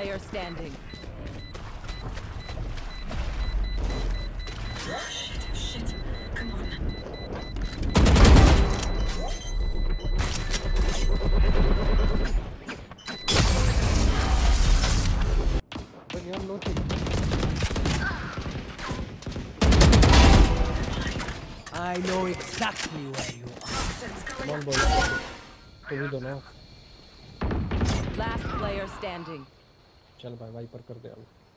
player standing. Shit. Come on. I know exactly where you are. Come on, boy. तो भी दो ना. Last player standing. चल भाई वाइपर कर दे अब.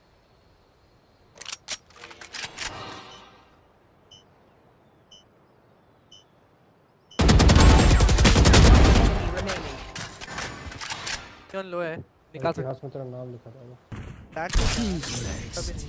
क्यों लो है? निकाल सकते. इतिहास में तेरा नाम लिखा था वो. टैग कभी नहीं.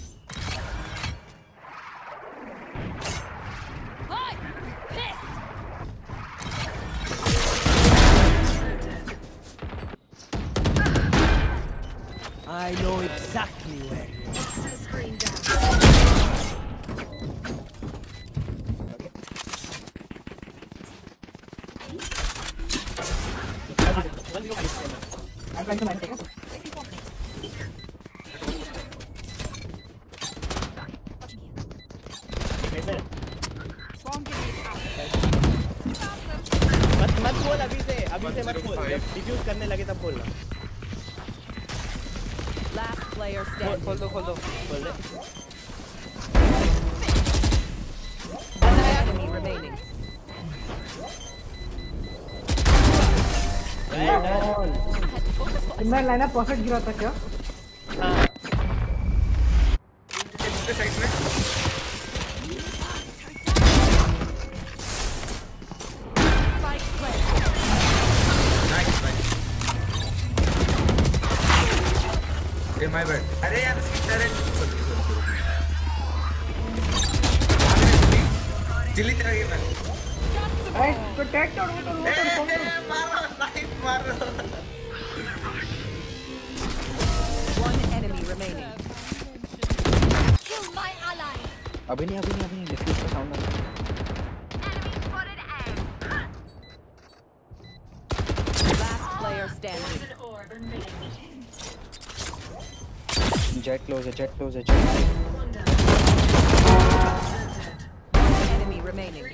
I know exactly where you are. Screen down. मत बोल अभी से मत बोल. जब डिफ्यूज करने लगे तब बोलना. Last player standing. खोल दो. बोल दे. One enemy remaining. मैं लाइनअप परफेक्ट गिरा था क्या? हाँ. साइड में. My bad. अरे यार चिल्ली तेरा गेम है. अरे तो टैग तोड़ मारो. One enemy remaining. Kill my ally. अभी नहीं डिफ्यूज का साउंड आ रहा है. Last player standing. Jet close है. Enemy remaining.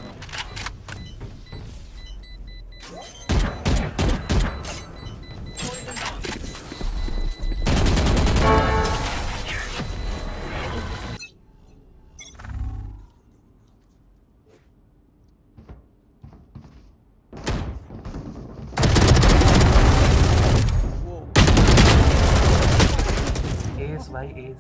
Ace भाई Ace.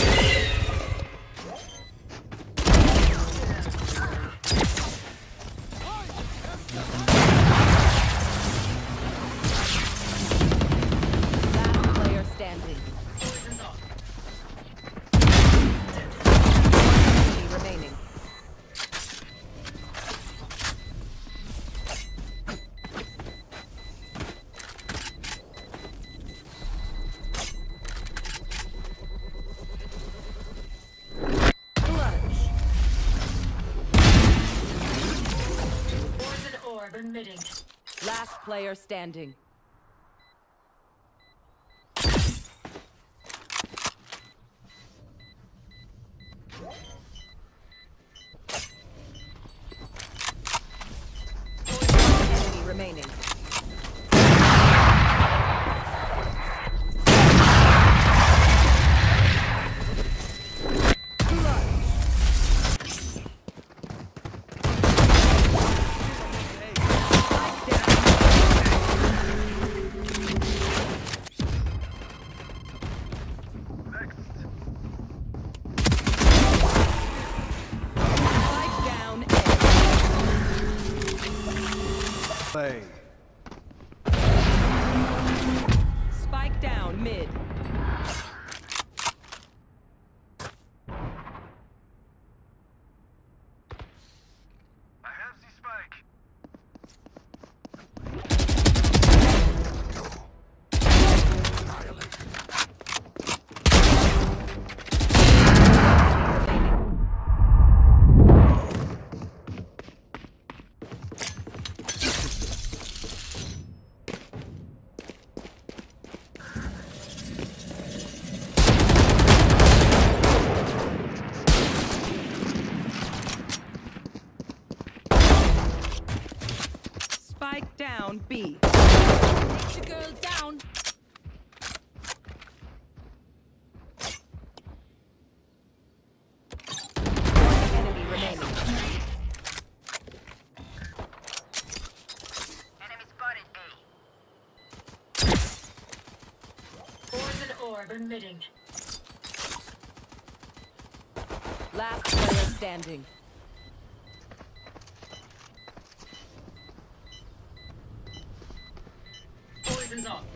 Last player standing. Enemy remaining. Last player standing. Enemy remaining. down B. Get your girl down. Enemy remaining. Poison orb emitting. Last player standing. Poison's off.